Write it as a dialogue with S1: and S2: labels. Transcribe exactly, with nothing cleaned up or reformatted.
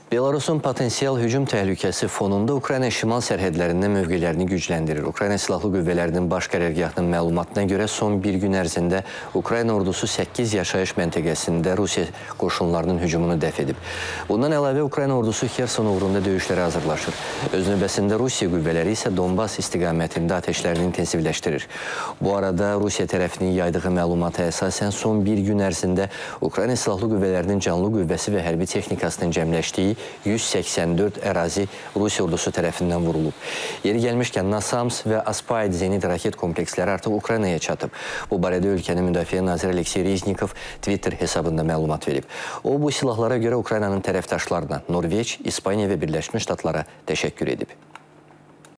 S1: Belarusun potensial hücum təhlükəsi fonunda Ukrayna şimal sərhədlərində mövqelərini gücləndirir. Ukrayna Silahlı Qüvvələrinin baş qərargahının məlumatına görə son bir gün ərzində Ukrayna ordusu səkkiz yaşayış məntəqəsində Rusiya qoşunlarının hücumunu dəf edib. Bundan əlavə Ukrayna ordusu Xerson uğrunda döyüşlərə hazırlaşır. Öz növbəsində Rusiya qüvvələri isə Donbas istiqamətində atəşlərini intensivləşdirir. Bu arada Rusiya tərəfinin yaydığı məlumata əsasən son bir gün ərzində Ukrayna Silahlı Qüvvələrinin canlı qüvvəsi və hərbi texnikasının cəmləşdiyi yüz səksən dörd ərazi Rusiya ordusu tərəfindən vurulub. Yeri gəlmişkən NASAMS və Aspayt zenit raket kompleksləri artıq Ukraynaya çatıb. Bu barədə ölkənin müdafiə naziri Aleksey Reznikov Twitter hesabında məlumat verib. O, bu silahlara görə Ukraynanın tərəfdaşlarına Norveç, İspaniya və Birləşmiş Ştatlara təşəkkür edib.